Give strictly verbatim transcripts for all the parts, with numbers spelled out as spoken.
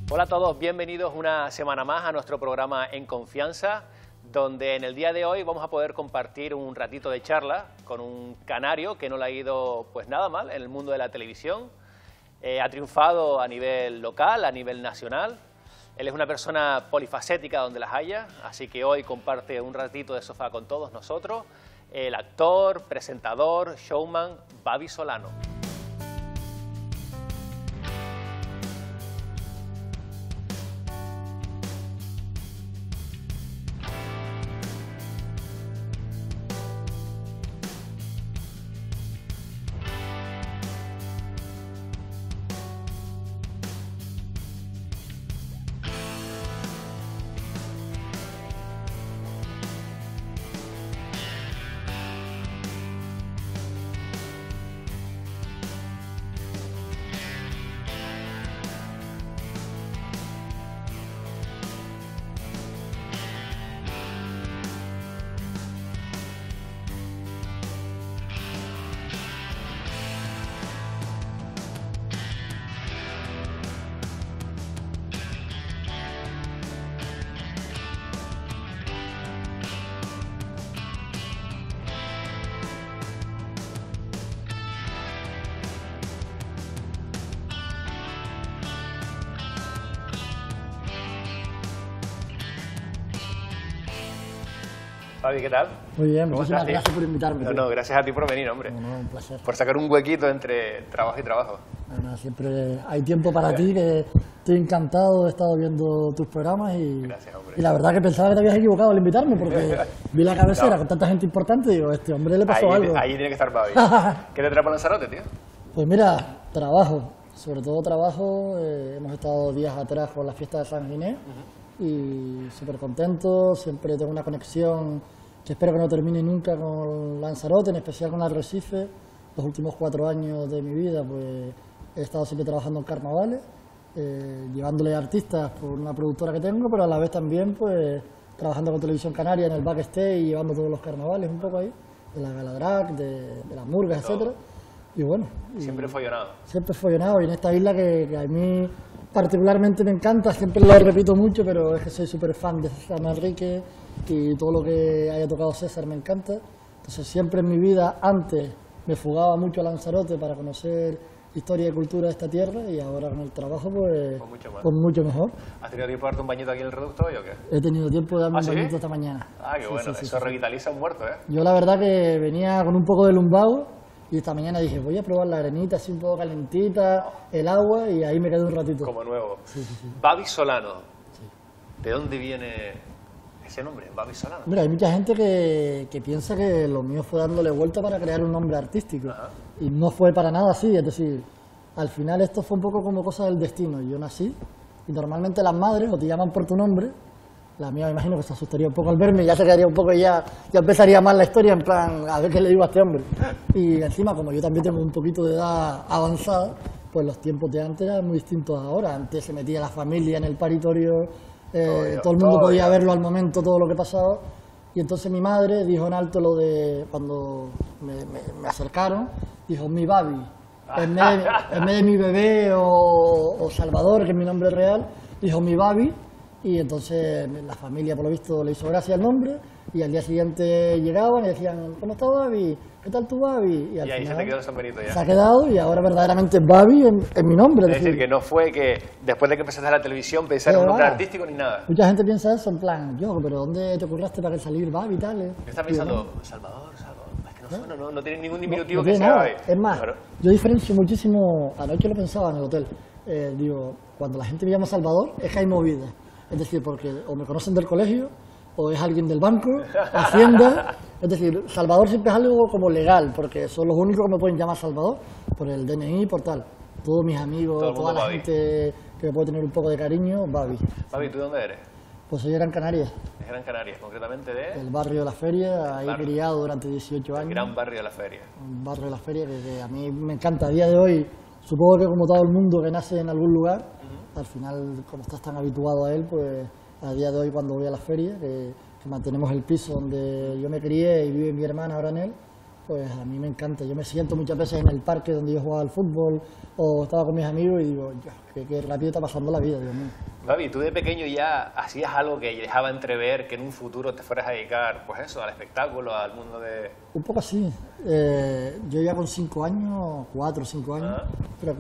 Hola a todos, bienvenidos una semana más a nuestro programa En Confianza, donde en el día de hoy vamos a poder compartir un ratito de charla con un canario que no le ha ido pues nada mal en el mundo de la televisión. Eh, ha triunfado a nivel local, a nivel nacional. Él es una persona polifacética donde las haya, así que hoy comparte un ratito de sofá con todos nosotros. El actor, presentador, showman, Babi Solano. Babi, ¿qué tal? Muy bien, muchísimas gracias por invitarme. No, no, gracias a ti por venir, hombre. No, no, un placer. Por sacar un huequito entre trabajo y trabajo. Bueno, siempre hay tiempo para ti, que estoy encantado, he estado viendo tus programas y, gracias, hombre. Y la verdad que pensaba que te habías equivocado al invitarme porque vi la cabecera no. con tanta gente importante y digo, este hombre le pasó ahí, algo. Ahí tiene que estar Babi. ¿Qué te trae para Lanzarote, tío? Pues mira, trabajo, sobre todo trabajo. Eh, hemos estado días atrás con la fiesta de San Ginés uh-huh. y súper contento, siempre tengo una conexión que espero que no termine nunca con Lanzarote, en especial con Arrecife. Los últimos cuatro años de mi vida pues he estado siempre trabajando en carnavales, eh, llevándole artistas por una productora que tengo, pero a la vez también pues trabajando con Televisión Canaria en el backstage y llevando todos los carnavales un poco ahí, de la Gala Drag, de, de las murgas, etcétera. Y bueno, y siempre follonado. Siempre follonado, y en esta isla que, que a mí particularmente me encanta, siempre lo repito mucho, pero es que soy súper fan de César Manrique y todo lo que haya tocado César me encanta. Entonces siempre en mi vida antes me fugaba mucho a Lanzarote para conocer historia y cultura de esta tierra, y ahora con el trabajo pues, pues, mucho, más. pues mucho mejor. ¿Has tenido tiempo de darte un bañito aquí en el reducto hoy o qué? He tenido tiempo de darme ¿Ah, un sí? bañito esta mañana. Ah, qué sí, bueno, sí, eso sí, revitaliza sí. un muerto, ¿eh? Yo la verdad que venía con un poco de lumbago y esta mañana dije, voy a probar la arenita así un poco calentita, el agua, y ahí me quedé un ratito. Como nuevo. Sí, sí, sí. Babi Solano. Sí. ¿De dónde viene ese nombre, Babi Solano? Mira, hay mucha gente que, que piensa que lo mío fue dándole vuelta para crear un nombre artístico. Ajá. Y no fue para nada así, es decir, al final esto fue un poco como cosa del destino. Yo nací y normalmente las madres o te llaman por tu nombre. La mía me imagino que se asustaría un poco al verme, ya se quedaría un poco, ya, ya empezaría mal la historia, en plan, a ver qué le digo a este hombre. Y encima, como yo también tengo un poquito de edad avanzada, pues los tiempos de antes eran muy distintos a ahora. Antes se metía la familia en el paritorio, eh, todo, todo el mundo todo podía ya. verlo al momento, todo lo que pasaba. Y entonces mi madre dijo en alto lo de, cuando me, me, me acercaron, dijo, mi Babi, en vez de, en vez de mi bebé o, o Salvador, que es mi nombre real, dijo mi Babi. Y entonces la familia, por lo visto, le hizo gracia el nombre, y al día siguiente llegaban y decían, ¿cómo está Babi? ¿Qué tal tu Babi? Y, al y ahí final, se te quedó el sombrerito ya. Se ha quedado, y ahora verdaderamente Babi en, en mi nombre. Es, es decir, decir, que no fue que después de que empezaste a la televisión pensar en un nombre artístico ni nada. Mucha gente piensa eso, en plan, yo, pero ¿dónde te ocurraste para que salir Babi y tal? Eh? Yo estaba pensando, no. Salvador, Salvador, es que no suena, no, no tiene ningún diminutivo no, no que tiene sea nada. Babi. Es más, claro. Yo diferencio muchísimo, anoche lo pensaba en el hotel, eh, digo, cuando la gente me llama Salvador, es que hay movida. Es decir, porque o me conocen del colegio, o es alguien del banco, Hacienda. Es decir, Salvador siempre es algo como legal, porque son los únicos que me pueden llamar Salvador, por el D N I, por tal. Todos mis amigos, Todo toda la Babi. gente que me puede tener un poco de cariño, Babi. Babi, ¿tú de dónde eres? Pues soy de Gran Canaria. De Gran Canaria, concretamente de... El barrio de la Feria, ahí barrio. criado durante dieciocho años. El gran barrio de la Feria. Un barrio de la Feria que, que a mí me encanta. A día de hoy, supongo que como todo el mundo que nace en algún lugar, uh-huh. al final, como estás tan habituado a él, pues a día de hoy cuando voy a la feria, que, que mantenemos el piso donde yo me crié y vive mi hermana ahora en él, pues a mí me encanta. Yo me siento muchas veces en el parque donde yo jugaba al fútbol o estaba con mis amigos y digo, qué, qué rápido está pasando la vida, Dios mío. Gaby, tú de pequeño ya hacías algo que dejaba entrever que en un futuro te fueras a dedicar, pues eso, al espectáculo, al mundo de... Un poco así. Eh, yo ya con cinco años, cuatro o cinco años, Ah.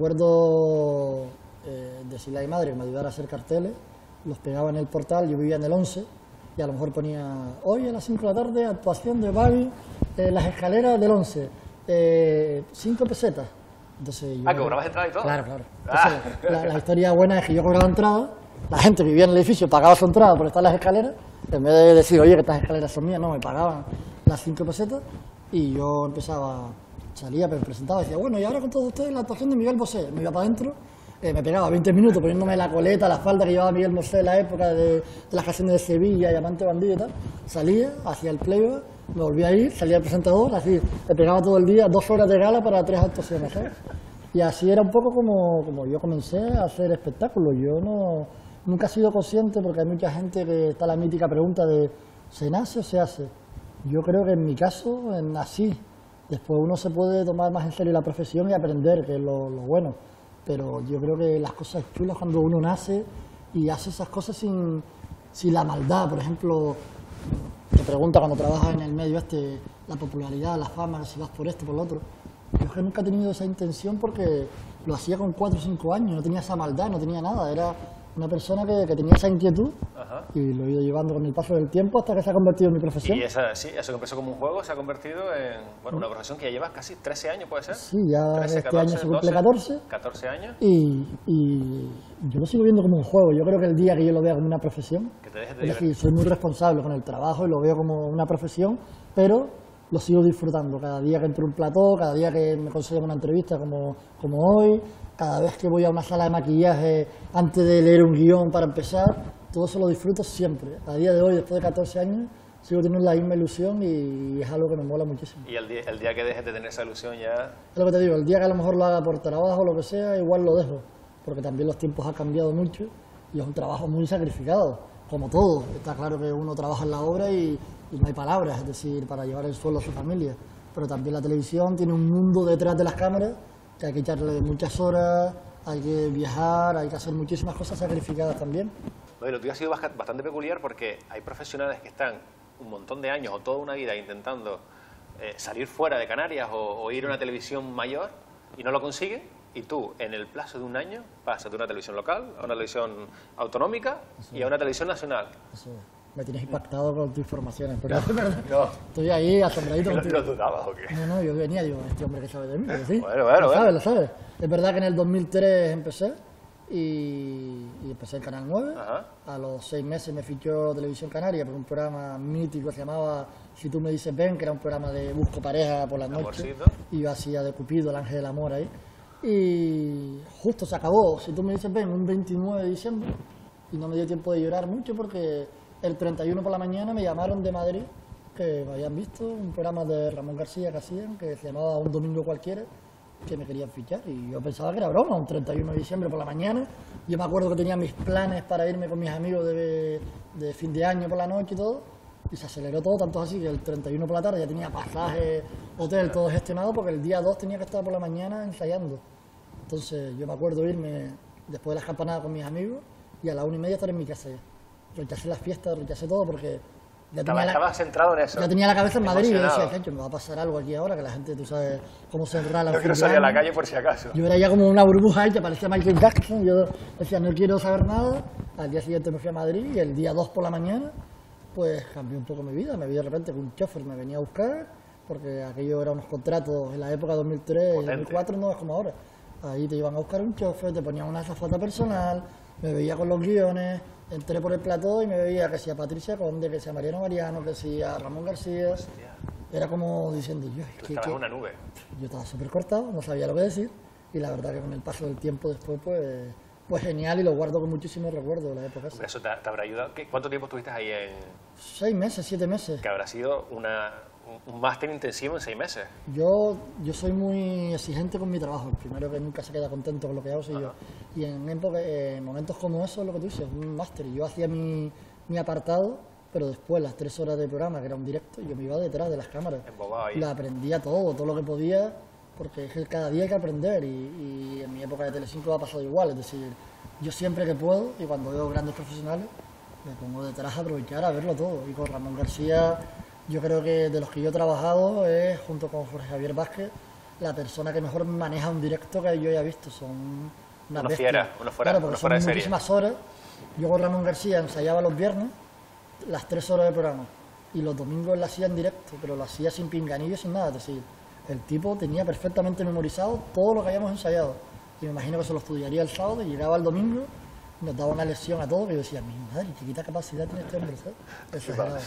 recuerdo eh, decirle a mi madre que me ayudara a hacer carteles, los pegaba en el portal, yo vivía en el once, y a lo mejor ponía, hoy a las cinco de la tarde, actuación de Gaby, eh, las escaleras del once, eh, cinco pesetas. Entonces, yo, Ah, ¿que cobrabas entrada y todo? Claro, claro. Ah. Entonces, la, la historia buena es que yo cobraba entrada, la gente que vivía en el edificio pagaba su entrada por estar en las escaleras, en vez de decir, oye, que estas escaleras son mías, no, me pagaban las cinco pesetas, y yo empezaba, salía, me presentaba, y decía, bueno, y ahora con todos ustedes la actuación de Miguel Bosé. Me iba para adentro, eh, me pegaba veinte minutos poniéndome la coleta, la falda que llevaba Miguel Bosé en la época de, de las canciones de Sevilla, Diamante Bandido y tal, salía, hacía el playback, me volvía a ir, salía el presentador, así, me pegaba todo el día, dos horas de gala para tres actuaciones, ¿sabes? Y así era un poco como, como yo comencé a hacer espectáculos. Yo no, nunca he sido consciente, porque hay mucha gente que está la mítica pregunta de ¿se nace o se hace? Yo creo que en mi caso en nací. Después uno se puede tomar más en serio la profesión y aprender, que es lo, lo bueno. Pero yo creo que las cosas chulas cuando uno nace y hace esas cosas sin, sin la maldad. Por ejemplo, te pregunta cuando trabajas en el medio este, la popularidad, la fama, si vas por esto, por lo otro. Yo es que nunca he tenido esa intención porque lo hacía con cuatro o cinco años, no tenía esa maldad, no tenía nada, era una persona que, que tenía esa inquietud. Ajá. Y lo he ido llevando con el paso del tiempo hasta que se ha convertido en mi profesión. Y esa, sí, eso que empezó como un juego se ha convertido en bueno, una profesión que ya llevas casi trece años, ¿puede ser? Sí, ya trece, este catorce, año se cumple doce, catorce. catorce años. Y, y yo lo sigo viendo como un juego. Yo creo que el día que yo lo vea como una profesión, Que te dejes de es decir, soy muy responsable con el trabajo y lo veo como una profesión, pero lo sigo disfrutando. Cada día que entro en un plató, cada día que me consiguen una entrevista como, como hoy, cada vez que voy a una sala de maquillaje antes de leer un guión para empezar, todo eso lo disfruto siempre. A día de hoy, después de catorce años, sigo teniendo la misma ilusión y es algo que me mola muchísimo. Y el día, el día que dejes de tener esa ilusión ya... Es lo que te digo, el día que a lo mejor lo haga por trabajo o lo que sea, igual lo dejo, porque también los tiempos han cambiado mucho y es un trabajo muy sacrificado, como todo. Está claro que uno trabaja en la obra y, y no hay palabras, es decir, para llevar el sueldo a su familia, pero también la televisión tiene un mundo detrás de las cámaras que hay que echarle muchas horas, hay que viajar, hay que hacer muchísimas cosas sacrificadas también. Bueno, lo tuyo ha sido bastante peculiar porque hay profesionales que están un montón de años o toda una vida intentando eh, salir fuera de Canarias o, o ir a una televisión mayor y no lo consiguen, y tú en el plazo de un año pasas de una televisión local a una televisión autonómica Eso y a una televisión nacional. Eso. Me tienes impactado con tus informaciones, pero no, es verdad. No. Estoy ahí asombradito. ¿No, ¿No dudabas o qué? No, no, yo venía, digo, este hombre que sabe de mí, pero sí. Bueno, bueno, lo bueno. sabes, lo sabes. Es verdad que en el dos mil tres empecé y, y empecé en Canal nueve. Ajá. A los seis meses me fichó Televisión Canaria por un programa mítico que se llamaba Si tú me dices ven, que era un programa de busco pareja por las noches. Y yo hacía de Cupido, el ángel del amor ahí. Y justo se acabó, Si tú me dices ven, un veintinueve de diciembre. Y no me dio tiempo de llorar mucho porque el treinta y uno por la mañana me llamaron de Madrid, que me habían visto un programa de Ramón García que hacían, que se llamaba Un domingo cualquiera, que me querían fichar. Y yo pensaba que era broma, un treinta y uno de diciembre por la mañana. Yo me acuerdo que tenía mis planes para irme con mis amigos de, de fin de año por la noche y todo. Y se aceleró todo, tanto así que el treinta y uno por la tarde ya tenía pasaje, hotel, todo gestionado, porque el día dos tenía que estar por la mañana ensayando. Entonces yo me acuerdo irme después de las campanadas con mis amigos y a la una y media estar en mi casa ya. Rechacé las fiestas, rechacé todo porque ya Estaba, tenía, la, estabas centrado en eso. ya tenía la cabeza en Madrid y yo Emocionado. decía, me va a pasar algo aquí ahora, que la gente, tú sabes cómo se enrala. No quiero salir a la calle por si acaso. Yo era ya como una burbuja y que parecía Michael Jackson. Yo decía, no quiero saber nada. Al día siguiente me fui a Madrid y el día dos por la mañana, pues cambió un poco mi vida. Me vi de repente que un chofer me venía a buscar, porque aquello eran unos contratos en la época dos mil tres, Potente. dos mil cuatro, no es como ahora. Ahí te iban a buscar un chofer, te ponían una azafata personal, me veía con los guiones, entré por el plató y me veía que sea Patricia Conde, que sea Mariano Mariano, que sea Ramón García. Hostia. Era como diciendo, yo, es Tú que, estabas que- en una nube. yo estaba súper cortado, no sabía lo que decir, y la verdad que con el paso del tiempo después, pues, pues genial, y lo guardo con muchísimo recuerdo de la época esa. Hombre, eso te, te habrá ayudado. ¿Qué- ¿Cuánto tiempo estuviste ahí en...? Seis meses, siete meses. Que habrá sido una, un, un máster intensivo en seis meses. Yo, yo soy muy exigente con mi trabajo, el primero que nunca se queda contento con lo que hago soy yo. Y en, época, en momentos como esos, lo que tú dices, un máster, y yo hacía mi, mi apartado pero después las tres horas de programa, que era un directo, yo me iba detrás de las cámaras. La aprendía todo, todo lo que podía, porque es que cada día hay que aprender, y, y en mi época de Telecinco ha pasado igual, es decir, yo siempre que puedo, y cuando veo grandes profesionales, me pongo detrás a aprovechar a verlo todo. Y con Ramón García, yo creo que de los que yo he trabajado, es, junto con Jorge Javier Vázquez, la persona que mejor maneja un directo que yo haya visto. Son una Uno fiera, uno fuera, claro, porque uno son fuera de serie. muchísimas horas. Yo con Ramón García ensayaba los viernes las tres horas de programa, y los domingos lo hacía en directo, pero lo hacía sin pinganillo, sin nada. Es decir, el tipo tenía perfectamente memorizado todo lo que habíamos ensayado, y me imagino que se lo estudiaría el sábado, y llegaba el domingo, nos daba una lección a todos, y yo decía, mi madre, chiquita capacidad tiene este hombre, ¿sabes? Exagerado.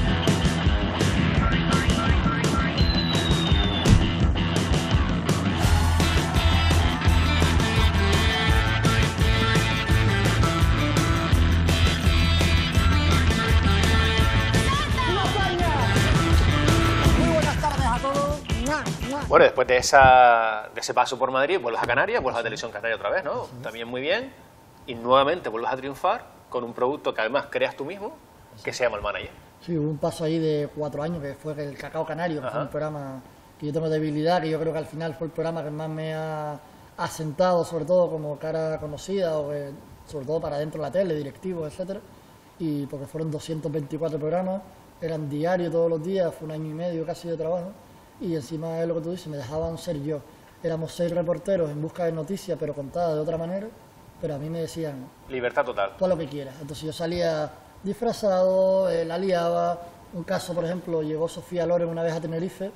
Bueno, después de, esa, de ese paso por Madrid, vuelves a Canarias, vuelves a Televisión Canaria otra vez, ¿no? También muy bien. Y nuevamente vuelves a triunfar con un producto que además creas tú mismo, que se llama El Manager. Sí, hubo un paso ahí de cuatro años, que fue el Cacao Canario, que Ajá. fue un programa que yo tengo debilidad, que yo creo que al final fue el programa que más me ha asentado, sobre todo como cara conocida, o que, sobre todo para dentro de la tele, directivos, etcétera. Y porque fueron doscientos veinticuatro programas, eran diarios todos los días, fue un año y medio casi de trabajo. Y encima de lo que tú dices, me dejaban ser yo. Éramos seis reporteros en busca de noticias, pero contadas de otra manera, pero a mí me decían... Libertad total. Todo lo que quieras. Entonces yo salía disfrazado, eh, la liaba. Un caso, por ejemplo, llegó Sofía Loren una vez a Tenerife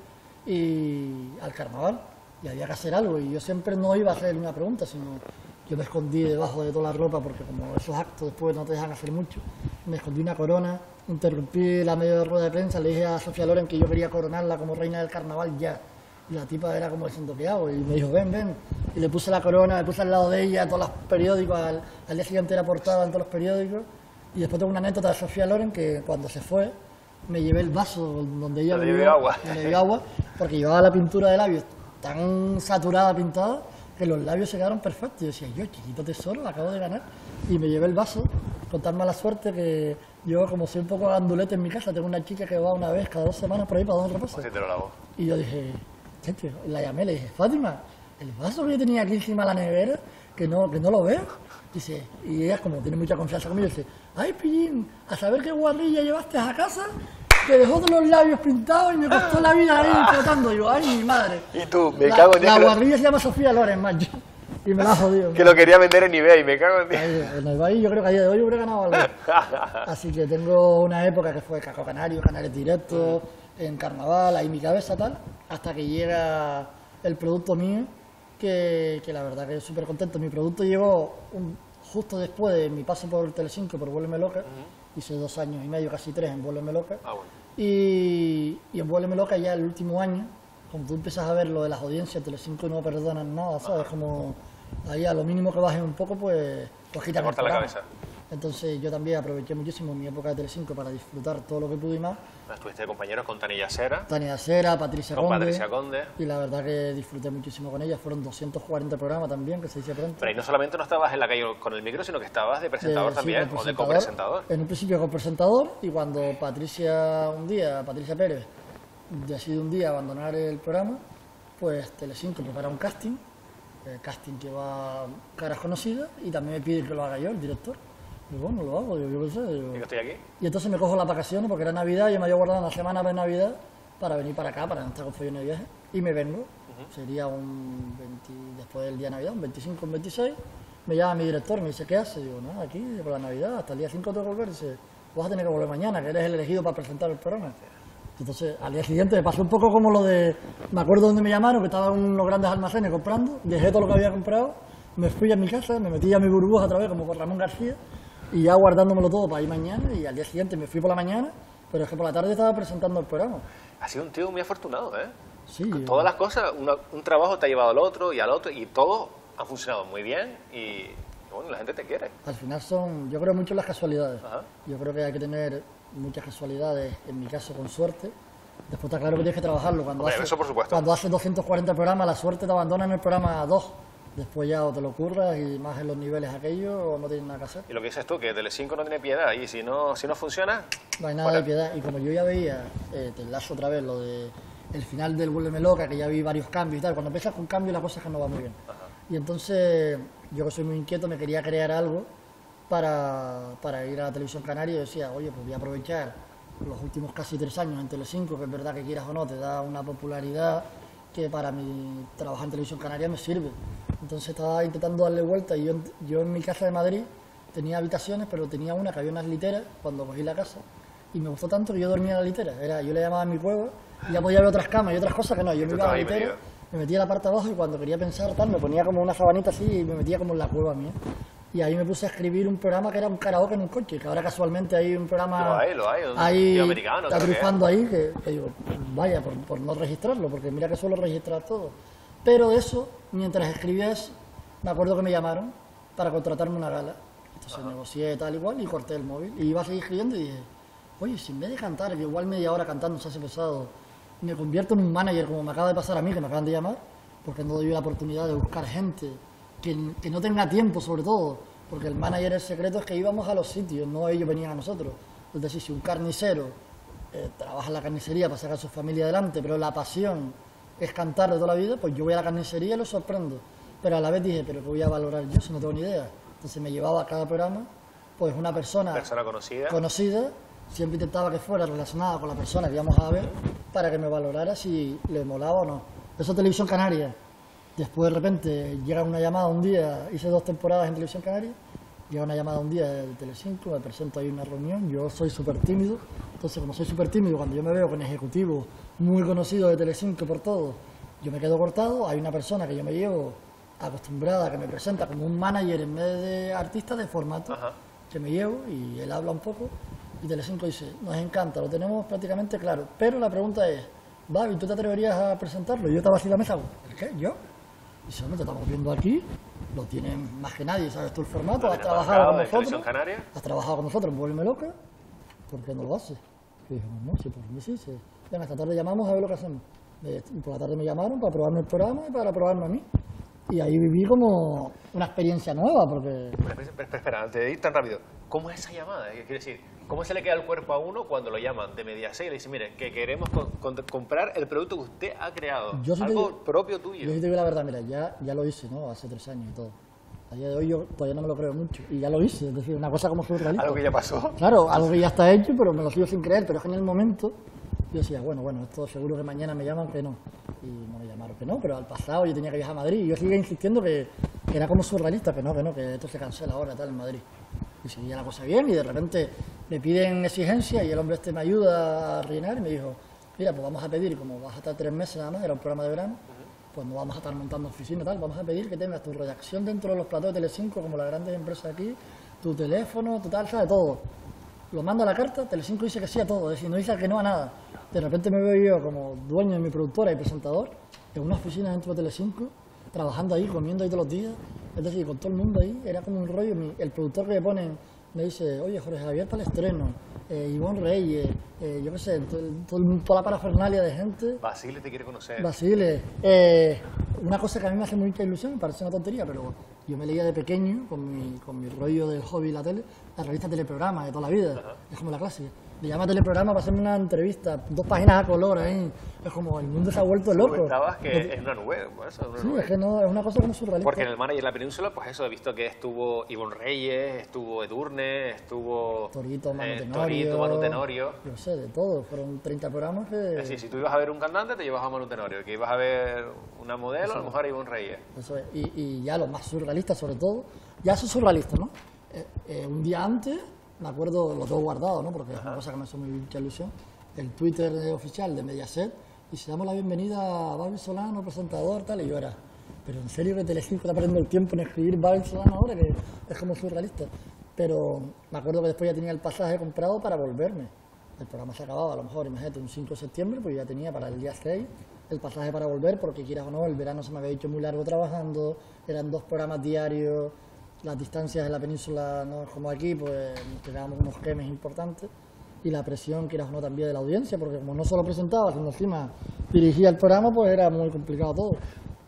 y al carnaval, y había que hacer algo, y yo siempre no iba a hacer una pregunta, sino yo me escondí debajo de toda la ropa, porque como esos actos después no te dejan hacer mucho, me escondí una corona, interrumpí la media rueda de prensa, le dije a Sofía Loren que yo quería coronarla como reina del carnaval ya, y la tipa era como diciendo, ¿qué hago? Y me dijo, ven, ven, y le puse la corona, me puse al lado de ella, todos los periódicos, al, al día siguiente era portada en todos los periódicos, y después tengo una anécdota de Sofía Loren que cuando se fue, me llevé el vaso donde ella le dio agua, me dio agua, porque llevaba la pintura de labios tan saturada, pintada, que los labios se quedaron perfectos. Y yo decía, yo, chiquito tesoro, la acabo de ganar. Y me llevé el vaso, con tan mala suerte que yo, como soy un poco gandulete en mi casa, tengo una chica que va una vez cada dos semanas por ahí para dar otra cosa. Así te lo lavo. Y yo dije, gente, la llamé, le dije, Fátima, el vaso que yo tenía aquí encima de la nevera, que no, que no lo veo. Dice, y ella, como tiene mucha confianza conmigo, dice, ay, pillín, a saber qué guarrilla llevaste a casa, que dejó todos los labios pintados y me costó la vida ahí flotando. Yo, ay, mi madre. Y tú, me la, cago en La guarrilla se llama Sofía Loren, macho. Y me la ha jodido. Que lo quería vender en eBay, me cago en Dios. En eBay yo creo que a día de hoy hubiera ganado algo. Así que tengo una época que fue Cacao Canario, canales directos, en carnaval, ahí mi cabeza tal, hasta que llega el producto mío, que, que la verdad que estoy súper contento. Mi producto llegó un, justo después de mi paso por Telecinco, por Vuélveme Loca. Uh-huh. Hice dos años y medio, casi tres, en Vuélveme Loca. Ah, bueno. Y, y en Vuélveme Loca ya el último año, como tú empiezas a ver lo de las audiencias, Telecinco no perdonan nada, ¿sabes? Ajá. Como ahí a lo mínimo que bajen un poco, pues, pues quitan el programa. La cabeza. Entonces yo también aproveché muchísimo mi época de Telecinco para disfrutar todo lo que pude y más. Estuviste de compañeros con Tania Yacera. Tania Yacera, Patricia con Conde. Patricia Conde. Y la verdad que disfruté muchísimo con ella. Fueron doscientos cuarenta programas también, que se dice pronto. Pero ahí no solamente no estabas en la calle con el micro, sino que estabas de presentador de, también, sí, o de copresentador. En un principio copresentador, y cuando Patricia un día, Patricia Pérez, decide un día abandonar el programa, pues Telecinco prepara un casting, el casting que va a caras conocidas, y también me pide que lo haga yo, el director. Y bueno, lo hago, yo, yo qué sé. Yo... ¿Y que estoy aquí? Y entonces me cojo las vacaciones, porque era Navidad, yo me había guardado una semana de Navidad para venir para acá, para no estar con follones de viaje, y me vengo. Uh-huh. Sería un veinte, después del día de Navidad, un veinticinco, un veintiséis, me llama mi director, me dice, ¿qué hace? Digo, nada, aquí, por la Navidad, hasta el día cinco tengo que volver. Dice, vas a tener que volver mañana, que eres el elegido para presentar el programa. Entonces, al día siguiente me pasó un poco como lo de, me acuerdo donde me llamaron, que estaba en unos grandes almacenes comprando, dejé todo lo que había comprado, me fui a mi casa, me metí a mi burbuja otra vez, como por Ramón García, y ya guardándomelo todo para ir mañana, y al día siguiente me fui por la mañana, pero es que por la tarde estaba presentando el programa. Ha sido un tío muy afortunado, ¿eh? Sí. Con todas las cosas, una, un trabajo te ha llevado al otro y al otro, y todo ha funcionado muy bien, y bueno, la gente te quiere. Al final son, yo creo mucho en las casualidades. Ajá. Yo creo que hay que tener muchas casualidades, en mi caso con suerte. Después está claro que tienes que trabajarlo. Cuando Hombre, haces, eso por supuesto. Cuando haces doscientos cuarenta programas, la suerte te abandona en el programa dos. Después ya o te lo curras y más en los niveles aquellos o no tienes nada que hacer. Y lo que dices tú, que Telecinco no tiene piedad y si no, si no funciona... No hay nada fuera. de piedad. Y como yo ya veía, eh, te enlazo otra vez lo de el final del Vuélveme Loca, que ya vi varios cambios y tal. Cuando empiezas con cambios la cosa es que no va muy bien. Ajá. Y entonces yo que soy muy inquieto me quería crear algo para, para ir a la televisión canaria y decía, oye, pues voy a aprovechar los últimos casi tres años en Telecinco, que es verdad que quieras o no, te da una popularidad que para mi trabajar en televisión canaria me sirve. Entonces estaba intentando darle vuelta y yo, yo en mi casa de Madrid tenía habitaciones, pero tenía una que había unas literas cuando cogí la casa y me gustó tanto que yo dormía en la litera. Era, yo le llamaba a mi cueva y ya podía ver otras camas y otras cosas que no. Yo me iba a la litera, metido? me metía en la parte de abajo y cuando quería pensar tal, me ponía como una sabanita así y me metía como en la cueva mía. Y ahí me puse a escribir un programa que era un karaoke en un coche, que ahora casualmente hay un programa... Lo hay, lo hay, un ahí tío americano. Está triunfando ahí, que, que digo, vaya, por, por no registrarlo, porque mira que suelo registrar todo. Pero de eso, mientras escribía eso, me acuerdo que me llamaron para contratarme una gala. Entonces Ajá. negocié tal igual y corté el móvil. Y iba a seguir escribiendo y dije, oye, si en vez de cantar, que igual media hora cantando se hace pesado, me convierto en un manager como me acaba de pasar a mí, que me acaban de llamar, porque no doy la oportunidad de buscar gente que, que no tenga tiempo sobre todo, porque el manager, el secreto es que íbamos a los sitios, no ellos venían a nosotros. Es decir, si un carnicero eh, trabaja en la carnicería para sacar a su familia adelante, pero la pasión es cantar de toda la vida, pues yo voy a la carnicería y lo sorprendo. Pero a la vez dije, pero ¿qué voy a valorar yo si no tengo ni idea? Entonces me llevaba a cada programa, pues una persona, persona conocida. conocida, siempre intentaba que fuera relacionada con la persona que íbamos a ver, para que me valorara si le molaba o no. Eso Televisión Canaria. Después de repente llega una llamada un día, hice dos temporadas en Televisión Canaria, llega una llamada un día de Telecinco, me presento ahí en una reunión, yo soy súper tímido, entonces como soy súper tímido, cuando yo me veo con ejecutivos muy conocidos de Telecinco por todo, yo me quedo cortado, hay una persona que yo me llevo acostumbrada, que me presenta como un manager en vez de artista de formato, Ajá. que me llevo y él habla un poco, y Telecinco dice, nos encanta, lo tenemos prácticamente claro, pero la pregunta es, Babi, ¿tú te atreverías a presentarlo? Y yo estaba así en la mesa, ¿el qué? ¿Yo? Y si no, te estamos viendo aquí, lo tienen más que nadie, ¿sabes tú el formato? Has trabajado con nosotros, has trabajado con nosotros en Vuélveme Loca, ¿por qué no lo haces? Y dije, no, si por mí sí, sí. Venga, esta tarde llamamos a ver lo que hacemos. Y por la tarde me llamaron para probarme el programa y para probarme a mí. Y ahí viví como una experiencia nueva, porque... Pero, pero, espera, antes de ir tan rápido, ¿cómo es esa llamada? Quiere decir, ¿cómo se le queda el cuerpo a uno cuando lo llaman de Mediaset y le dicen, mire, que queremos con, con, comprar el producto que usted ha creado, yo sí algo digo, propio tuyo? Yo sí te digo la verdad, mira, ya, ya lo hice, ¿no? Hace tres años y todo. A día de hoy yo todavía no me lo creo mucho. Y ya lo hice, es decir, una cosa como surrealista. ¿Algo que ya pasó? Claro, algo que ya está hecho, pero me lo sigo sin creer. Pero es que en el momento yo decía, bueno, bueno, esto seguro que mañana me llaman que no. Y no me llamaron que no, pero al pasado yo tenía que viajar a Madrid y yo seguía insistiendo que, que era como surrealista, que no, que no, que esto se cancela ahora, tal, en Madrid. Y seguía la cosa bien y de repente me piden exigencia y el hombre este me ayuda a rellenar y me dijo, mira, pues vamos a pedir, como vas a estar tres meses nada más, era un programa de verano, pues no vamos a estar montando oficina y tal, vamos a pedir que tengas tu redacción dentro de los platos de Telecinco, como las grandes empresas aquí, tu teléfono, tu tal, sabe todo. Lo mando a la carta, Telecinco dice que sí a todo, es decir, no dice que no a nada. De repente me veo yo como dueño de mi productora y presentador en una oficina dentro de Telecinco, trabajando ahí, comiendo ahí todos los días, es decir, con todo el mundo ahí, era como un rollo. Mi, el productor que me ponen me dice, oye, Jorge Javier para el estreno, eh, Ivonne Reyes, eh, yo qué sé, todo, todo, toda la parafernalia de gente. Basile te quiere conocer. Basile. Eh, una cosa que a mí me hace mucha ilusión, me parece una tontería, pero yo me leía de pequeño, con mi, con mi rollo del hobby y la tele, la revista Teleprograma de toda la vida, Ajá. es como la clásica. Me llama Teleprograma para hacerme una entrevista, dos páginas a color ahí, es como el mundo se ha vuelto loco. Comentabas que es una nube, eso, una sí, nube. es que no, es una cosa como surrealista. Porque en el Manager de la Península, pues eso, he visto que estuvo Ivonne Reyes, estuvo Edurne, estuvo... Torito, Manu eh, Tenorio. Torito, Manu Tenorio. Yo sé, de todo, fueron treinta programas que... Es decir, si tú ibas a ver un cantante, te llevas a Manu Tenorio, que ibas a ver una modelo, eso, a lo mejor a Ivonne Reyes. Eso es, y, y ya los más surrealistas sobre todo, ya son surrealistas, ¿no? Eh, eh, un día antes... Me acuerdo, lo tengo guardado, ¿no? Porque Ajá. es una cosa que me hace muy mucha ilusión. El Twitter oficial de Mediaset, y se damos la bienvenida a Babi Solano, presentador, tal, y yo era, pero en serio que Telecinco está perdiendo el tiempo en escribir Babi Solano ahora, que es como surrealista. Pero me acuerdo que después ya tenía el pasaje comprado para volverme. El programa se acababa, a lo mejor, imagínate, un cinco de septiembre, pues ya tenía para el día seis el pasaje para volver, porque quieras o no, el verano se me había hecho muy largo trabajando, eran dos programas diarios. Las distancias en la península no es como aquí, pues teníamos unos gemes importantes y la presión, quieras o no, también de la audiencia, porque como no solo presentaba, sino encima dirigía el programa, pues era muy complicado todo.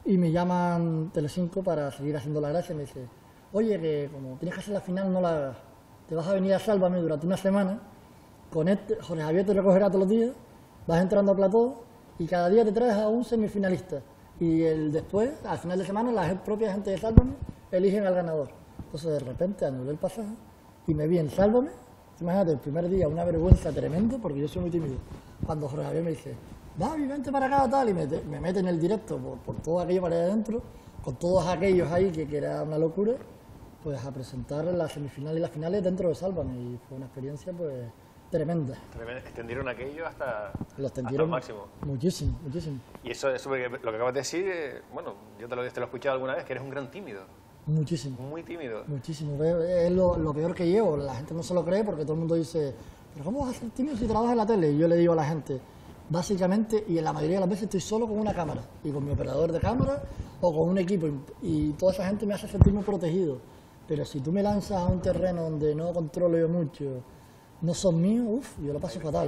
y me llaman Telecinco para seguir haciendo la gracia y me dice, oye, que como tienes que hacer la final, no la hagas. Te vas a venir a Sálvame durante una semana, con este, Jorge Javier te recogerá todos los días, vas entrando a plató y cada día te traes a un semifinalista. Y el después, al final de semana, la propia gente de Sálvame eligen al ganador. Entonces, de repente, anulé el pasaje y me vi en Sálvame. Imagínate, el primer día, una vergüenza tremenda, porque yo soy muy tímido. Cuando Jorge Javier me dice, David, vente para acá, tal, y me, me mete en el directo por, por todo aquello para allá adentro, con todos aquellos ahí, que, que era una locura, pues a presentar las semifinales y las finales dentro de Sálvame. Y fue una experiencia, pues, tremenda. Tremenda. Extendieron aquello hasta, Lo extendieron hasta el máximo. Muchísimo, muchísimo. Y eso, eso lo que acabas de decir, eh, bueno, yo te lo, te lo he escuchado alguna vez, que eres un gran tímido. Muchísimo. Muy tímido. Muchísimo. Es lo, lo peor que llevo. La gente no se lo cree porque todo el mundo dice, pero ¿cómo vas a ser tímido si trabajas en la tele? Y yo le digo a la gente, básicamente, y en la mayoría de las veces estoy solo con una cámara y con mi operador de cámara o con un equipo y, y toda esa gente me hace sentirme protegido. Pero si tú me lanzas a un terreno donde no controlo yo mucho, no son míos, uff, yo lo paso fatal.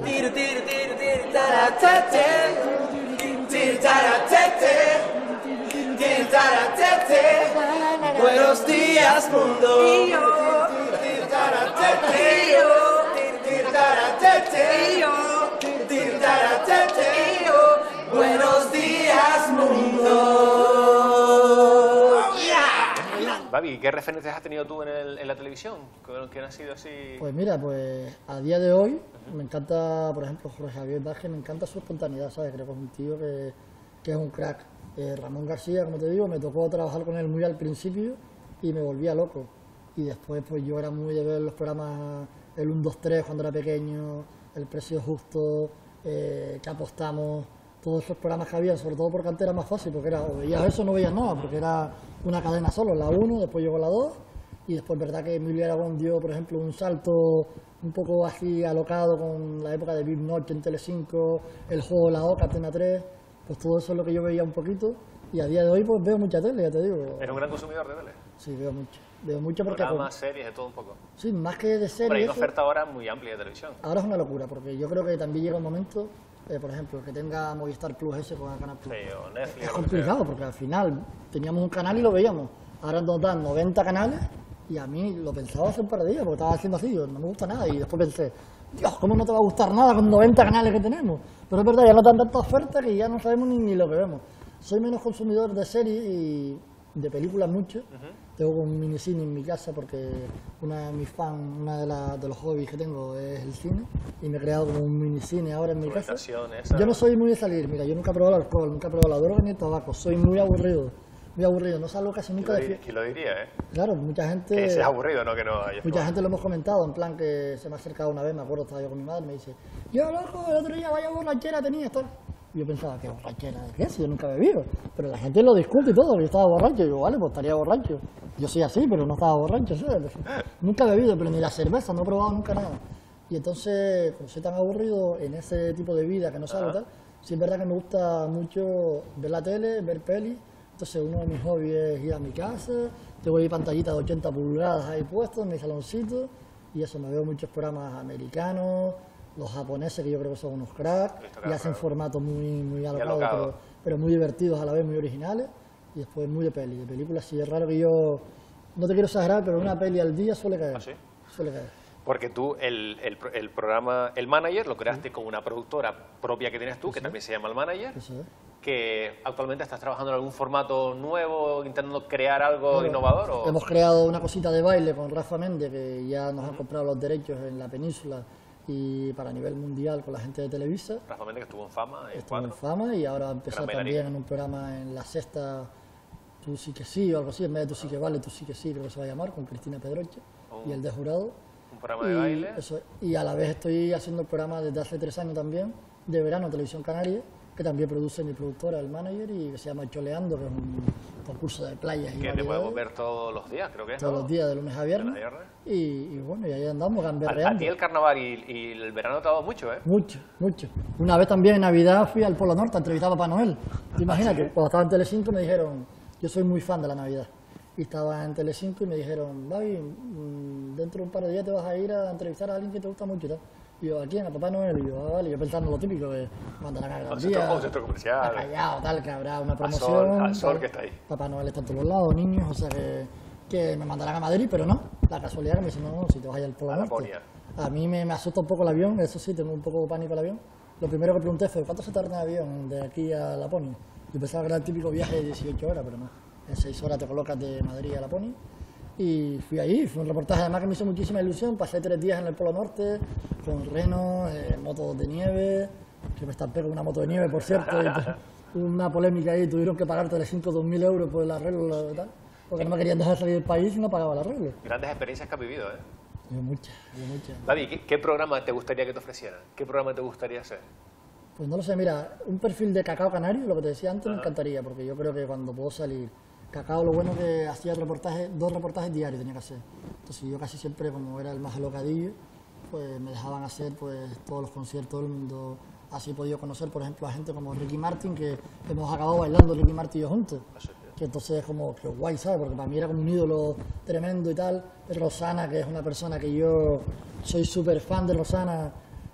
Buenos días, mundo. Buenos días, mundo. Babi, ¿qué referencias has tenido tú en, el, en la televisión? ¿Qué han sido así? Pues mira, pues a día de hoy uh-huh. me encanta, por ejemplo, Jorge Javier Vázquez, me encanta su espontaneidad, ¿sabes? Creo que es un tío que, que es un crack. Eh, Ramón García, como te digo, me tocó trabajar con él muy al principio y me volvía loco. Y después pues yo era muy de ver los programas, el uno, dos, tres cuando era pequeño, El Precio Justo, eh, Que Apostamos, todos esos programas que había, sobre todo porque antes era más fácil, porque era, o veías eso o no veías nada, porque era una cadena solo, la uno, después llegó la dos, y después verdad que Emilio Aragón dio, por ejemplo, un salto un poco así alocado con la época de V I P Noche en Telecinco, El Juego de la Oca, Antena tres, pues todo eso es lo que yo veía un poquito, y a día de hoy pues veo mucha tele, ya te digo. ¿Eres un gran consumidor de tele? Sí, veo mucho. Veo mucho porque... Programas, series, de todo un poco. Sí, más que de series... Hombre, hay una oferta ahora muy amplia de televisión. Ahora es una locura, porque yo creo que también llega un momento, eh, por ejemplo, que tenga Movistar Plus ese con el Canal Plus. Sí, o Netflix. Es complicado, porque al final teníamos un canal y lo veíamos. Ahora nos dan noventa canales y a mí lo pensaba hace un par de días, porque estaba haciendo así, yo, no me gusta nada. Y después pensé, Dios, ¿cómo no te va a gustar nada con noventa canales que tenemos? Pero es verdad, ya nos dan tanta oferta que ya no sabemos ni, ni lo que vemos. Soy menos consumidor de series y de películas mucho. Uh-huh. Tengo un minicine en mi casa porque una de mis fans, una de, la, de los hobbies que tengo es el cine y me he creado como un minicine ahora en mi casa. Esa. Yo no soy muy de salir, mira, yo nunca he probado el alcohol, nunca he probado la droga ni el tabaco, soy muy aburrido, muy aburrido, no salgo casi nunca de fiesta. ¿Quién lo diría, eh? Claro, mucha gente... Que seas aburrido, no que no haya. Mucha gente lo hemos comentado, en plan que se me ha acercado una vez, me acuerdo, estaba yo con mi madre, me dice, yo loco, el otro día vaya borrachera tenía esto. Y yo pensaba, ¿qué borrachera de qué? Si yo nunca he bebido. Pero la gente lo discute y todo, que yo estaba borracho. Y yo, vale, pues estaría borracho. Yo soy así, pero no estaba borracho, ¿sabes? Nunca he bebido, pero ni la cerveza, no he probado nunca nada. Y entonces, como soy tan aburrido en ese tipo de vida que no salgo tal, sí es verdad que me gusta mucho ver la tele, ver pelis. Entonces, uno de mis hobbies es ir a mi casa, tengo ahí pantallita de ochenta pulgadas ahí puestos en mi saloncito, y eso, me veo muchos programas americanos, los japoneses, que yo creo que son unos cracks, y hacen formatos muy, muy alocados, pero, pero muy divertidos a la vez, muy originales, y después muy de peli, de películas. Sí, es raro que yo, no te quiero exagerar, pero una peli al día suele caer. ¿Ah, sí? Suele caer. Porque tú el, el, el programa El Manager lo creaste sí. con una productora propia que tienes tú, Eso que es. también se llama El Manager, Eso es. que actualmente estás trabajando en algún formato nuevo, intentando crear algo Bueno, innovador. ¿O? Hemos creado una cosita de baile con Rafa Méndez, que ya nos han comprado los derechos en la península y para nivel mundial con la gente de Televisa. Rafa Méndez, que estuvo en Fama. En Estuvo cuatro. en Fama y ahora empezó también en un programa en La Sexta, Tú sí que sí, o algo así, en vez de Tú sí que vale, Tú sí que sí, creo que se va a llamar, con Cristina Pedroche un, y el de jurado. Un programa y, de baile. Eso, y a la vez estoy haciendo el programa desde hace tres años también, de verano, Televisión Canaria, que también produce mi productora, El Manager, y que se llama Choleando, que es un concurso de playas y que te podemos ver todos los días, creo que es, todos ¿no? los días, de lunes a viernes. viernes. Y, y bueno, y ahí andamos gamberreando. A, a ti el carnaval y, y el verano te ha dado mucho, ¿eh? Mucho, mucho. Una vez también en Navidad fui al Polo Norte a entrevistar a Papá Noel. ¿Te imaginas? Que cuando estaba en Telecinco me dijeron, yo soy muy fan de la Navidad. Y estaba en Telecinco y me dijeron, David, dentro de un par de días te vas a ir a entrevistar a alguien que te gusta mucho y tal. Y yo, ¿a quién? A Papá Noel. Y yo, ah, vale, yo pensando lo típico, que mandarán a Gran Un Vía, centro, un centro comercial. a Callao, tal, que habrá una Al promoción. sol, al sol tal. que está ahí. Papá Noel está en todos los lados, niños, o sea que, que me mandarán a Madrid, pero no. La casualidad que me dicen, no, no, si te vas allá al Polo A Norte. Laponia. A mí me, me asusta un poco el avión, eso sí, tengo un poco de pánico el avión. Lo primero que pregunté fue, ¿cuánto se tarda en avión de aquí a Laponia? Yo pensaba que era el típico viaje de dieciocho horas, pero no. En seis horas te colocas de Madrid a Laponia. Y fui allí, fue un reportaje además que me hizo muchísima ilusión. Pasé tres días en el Polo Norte, con renos, eh, motos de nieve, que me estampé con una moto de nieve, por cierto. Y una polémica ahí, tuvieron que pagar trescientos dos mil euros por el arreglo y tal, porque no me querían dejar salir del país y no pagaba el arreglo. Grandes experiencias que has vivido, ¿eh? Yo muchas, yo muchas. David, ¿qué, ¿qué programa te gustaría que te ofrecieran? ¿Qué programa te gustaría hacer? Pues no lo sé, mira, un perfil de Cacao Canario, lo que te decía antes, me encantaría, porque yo creo que cuando puedo salir, Cacao lo bueno que hacía reportajes, dos reportajes diarios tenía que hacer. Entonces yo casi siempre, como era el más alocadillo, pues me dejaban hacer pues todos los conciertos del mundo. Así he podido conocer, por ejemplo, a gente como Ricky Martin, que hemos acabado bailando Ricky Martin y yo juntos. Que entonces es como que guay, ¿sabes? Porque para mí era como un ídolo tremendo y tal. Rosana, que es una persona que yo soy súper fan de Rosana.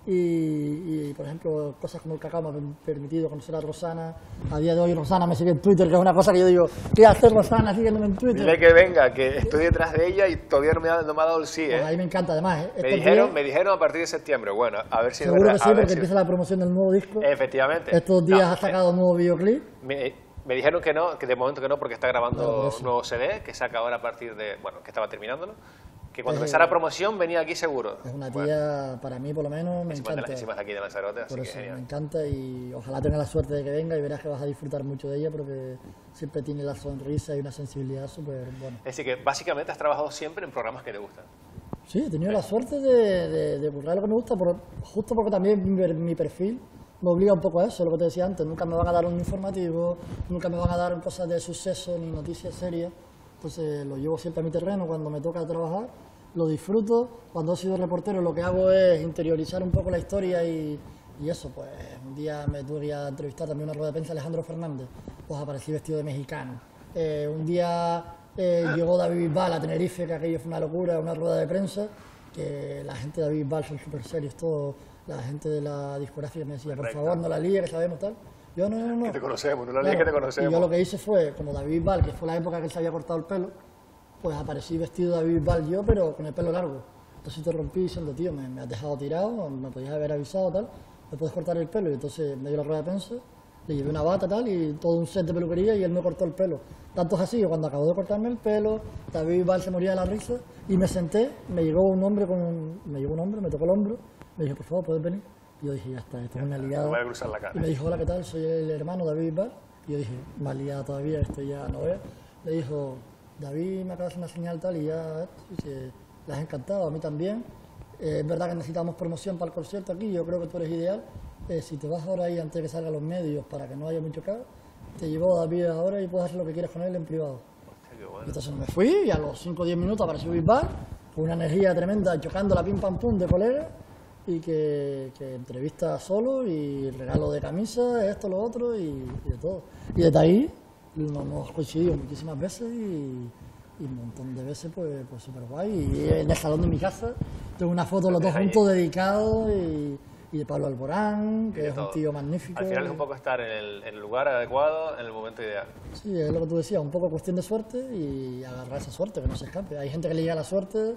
Y, y, por ejemplo, cosas como el Cacao me han permitido conocer a Rosana. A día de hoy Rosana me sigue en Twitter, que es una cosa que yo digo, ¿qué hace Rosana siguiéndome en Twitter? Dile que venga, que estoy detrás de ella y todavía no me ha, no me ha dado el sí, ¿eh? Pues ahí me encanta además, ¿eh? Me Estos dijeron, días- me dijeron a partir de septiembre, bueno, a ver si es Seguro verdad. que sí, a ver porque si- empieza la promoción del nuevo disco. Efectivamente. Estos días No, ha sacado un nuevo videoclip. Me, me dijeron que no, que de momento que no, porque está Claro, grabando por un eso. nuevo C D, que saca ahora a partir de, bueno, que estaba terminándolo, que cuando Eh, empezara promoción venía aquí seguro. Es una Bueno, tía, para mí por lo menos, me encima, de la- encanta. encima de aquí de Lanzarote, así Por que eso, me genial. encanta y ojalá tenga la suerte de que venga y verás que vas a disfrutar mucho de ella porque siempre tiene la sonrisa y una sensibilidad súper buena. Es decir, que básicamente has trabajado siempre en programas que te gustan. Sí, he tenido la suerte de, de, de buscar lo que me gusta, por- justo porque también mi, mi perfil me obliga un poco a eso, lo que te decía antes. Nunca me van a dar un informativo, nunca me van a dar cosas de suceso ni noticias serias. Entonces lo llevo siempre a mi terreno cuando me toca trabajar, lo disfruto. Cuando he sido reportero lo que hago es interiorizar un poco la historia y, y eso, pues un día me tuve que ir a entrevistar también una rueda de prensa a Alejandro Fernández, pues aparecí vestido de mexicano. Eh, un día eh, llegó David Bisbal a Tenerife, que aquello fue una locura, una rueda de prensa, que la gente de David Bisbal son súper serios, todo, la gente de la discográfica me decía, por Correcto. favor, no la líes, que sabemos tal. Yo no, no, no. Que te conocemos, no la Claro, líes que te conocemos. Y yo lo que hice fue, como David Bisbal, que fue la época que él se había cortado el pelo, pues aparecí vestido de David Bisbal yo, pero con el pelo largo. Entonces te rompí diciendo, tío, me, me has dejado tirado, me podías haber avisado, tal, me puedes cortar el pelo. Y entonces me dio la rueda de prensa, le llevé una bata, tal, y todo un set de peluquería y él me cortó el pelo. Tanto es así que cuando acabó de cortarme el pelo, David Bisbal se moría de la risa y me senté, me llegó un hombre con un, me llegó un hombre, me tocó el hombro, me dijo, por favor, ¿puedes venir? Y yo dije, ya está, esto es una liada. No voy a cruzar la cara. Y me dijo, hola, ¿qué tal? Soy el hermano David Bisbal. Y yo dije, más liada todavía, esto ya no veo. Le dijo, David me acaba de hacer una señal tal y ya, y se, le has encantado, a mí también. Eh, es verdad que necesitamos promoción para el concierto aquí, yo creo que tú eres ideal. Eh, si te vas ahora ahí antes de que salgan los medios para que no haya mucho caos, te llevo a David ahora y puedes hacer lo que quieras con él en privado. Hostia, qué bueno. Y entonces me fui y a los cinco o diez minutos apareció Bisbal con una energía tremenda, chocando la pim pam pum de colega y que, que entrevista solo y regalo de camisa, esto, lo otro y, y de todo. Y desde ahí nos hemos coincidido muchísimas veces y, y un montón de veces pues, pues súper guay. Y en el salón de mi casa tengo una foto de los dos Ahí. juntos dedicados y, y de Pablo Alborán, que de es un todo. tío magnífico. Al final es un poco estar en el, en el lugar adecuado, en el momento ideal. Sí, es lo que tú decías, un poco cuestión de suerte y agarrar esa suerte, que no se escape. Hay gente que le llega la suerte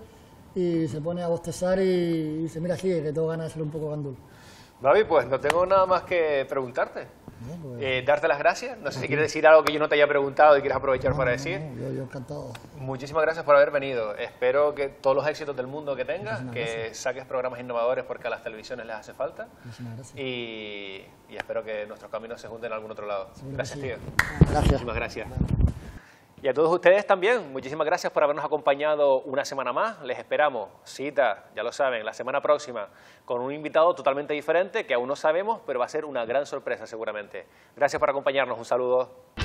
y se pone a bostezar y dice, mira, sí, que tengo ganas de ser un poco gandul. David, pues no tengo nada más que preguntarte. No, pues, Eh, darte las gracias. No sé si quieres decir algo que yo no te haya preguntado y quieres aprovechar para decir. no, yo, yo encantado. Muchísimas gracias por haber venido. Espero que todos los éxitos del mundo que tengas, Muchísimas que gracias. saques programas innovadores porque a las televisiones les hace falta. Muchísimas gracias. Y, y espero que nuestros caminos se junten en algún otro lado. Seguro que Gracias, sí. tío. Gracias. Muchísimas gracias. Y a todos ustedes también, muchísimas gracias por habernos acompañado una semana más. Les esperamos, cita, ya lo saben, la semana próxima, con un invitado totalmente diferente que aún no sabemos, pero va a ser una gran sorpresa seguramente. Gracias por acompañarnos, un saludo.